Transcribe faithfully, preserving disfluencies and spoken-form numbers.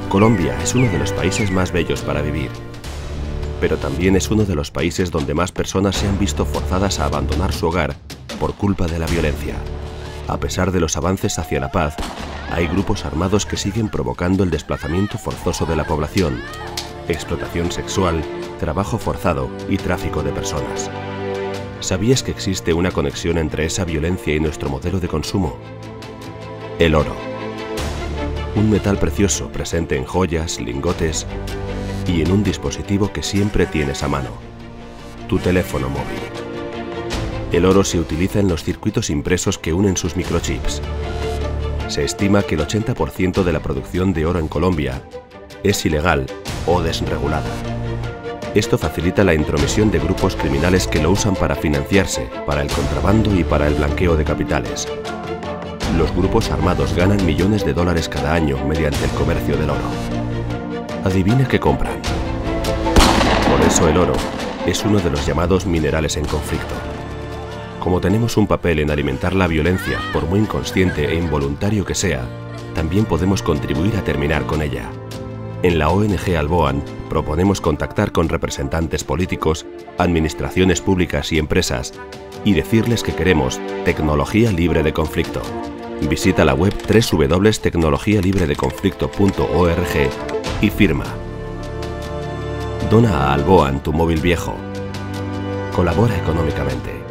Colombia es uno de los países más bellos para vivir, pero también es uno de los países donde más personas se han visto forzadas a abandonar su hogar por culpa de la violencia. A pesar de los avances hacia la paz, hay grupos armados que siguen provocando el desplazamiento forzoso de la población, explotación sexual, trabajo forzado y tráfico de personas. ¿Sabías que existe una conexión entre esa violencia y nuestro modelo de consumo? El oro. Un metal precioso presente en joyas, lingotes y en un dispositivo que siempre tienes a mano: tu teléfono móvil. El oro se utiliza en los circuitos impresos que unen sus microchips. Se estima que el ochenta por ciento de la producción de oro en Colombia es ilegal o desregulada. Esto facilita la intromisión de grupos criminales que lo usan para financiarse, para el contrabando y para el blanqueo de capitales. Los grupos armados ganan millones de dólares cada año mediante el comercio del oro. Adivina qué compran. Por eso el oro es uno de los llamados minerales en conflicto. Como tenemos un papel en alimentar la violencia, por muy inconsciente e involuntario que sea, también podemos contribuir a terminar con ella. En la O N G Alboan proponemos contactar con representantes políticos, administraciones públicas y empresas y decirles que queremos tecnología libre de conflicto. Visita la web doble u doble u doble u punto tecnología libre de conflicto punto org y firma. Dona a Alboan tu móvil viejo. Colabora económicamente.